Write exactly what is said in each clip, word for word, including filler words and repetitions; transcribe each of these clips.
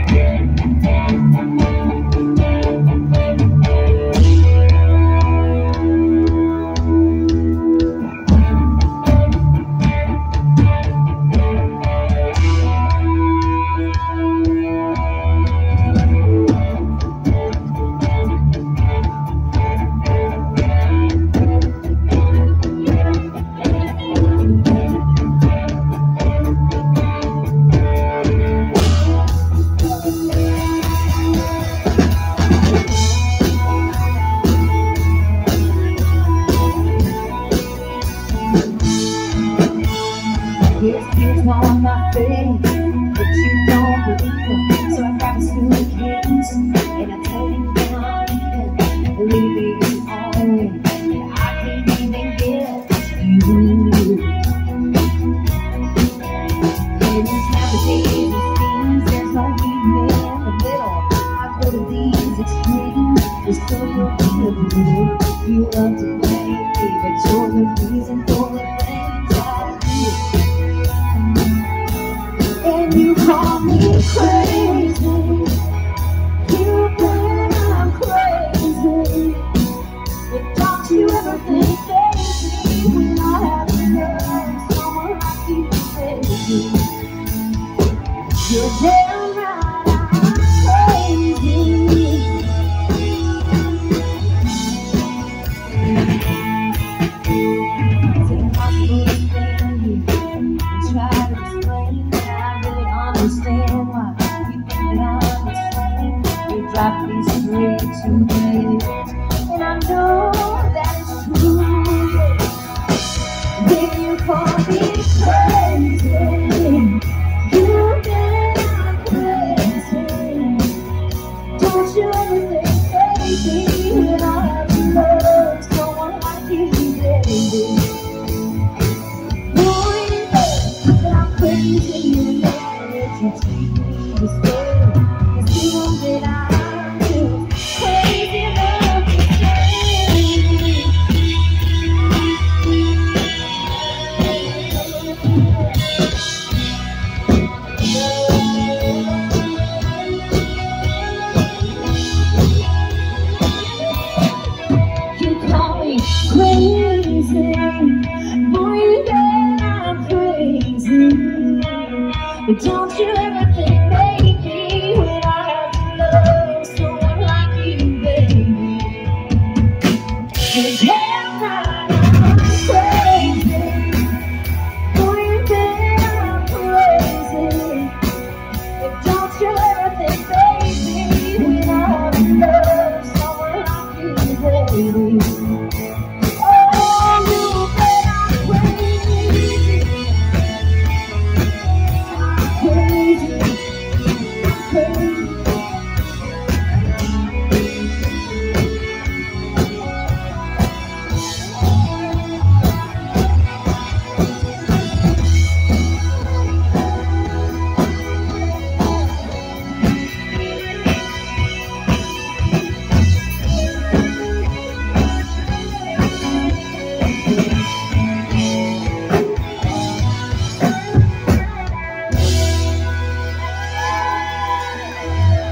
Here's tears on my face, but you don't believe them. So I grab a suitcase and I tell you that I'm leaving, leaving home. I can't even get to you. And these nowadays it seems there's no evening in the middle. I go to these extremes just so you'll feel good. You love to play me, but you're the reason for the things I do. And you call me crazy, you think I'm crazy, but don't you ever think crazy when I have to love someone like you, baby. You're damn right, I'm crazy. It's impossible to stand here and try to explain. Understand why you think that I'm insane. You drive me straight to bed, and I know that it's true. Then you call me crazy, you think I'm crazy. Don't you ever think crazy when I have to love someone like you, baby. Boy, you know that I'm crazy. You take me to stay, cause you know that I'm just crazy enough to stay. You call me crazy, boy, you know I'm crazy. But don't you ever think, baby, when I have to love someone like you, baby. You're damn right, I'm crazy. Boy, you think I'm crazy. But don't you ever think, baby, when I have to love someone like you, baby. Oh, you bet I'm crazy. Crazy, crazy.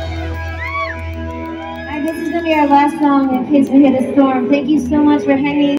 This is going to be our last song in case we hit a storm. Thank you so much for hanging.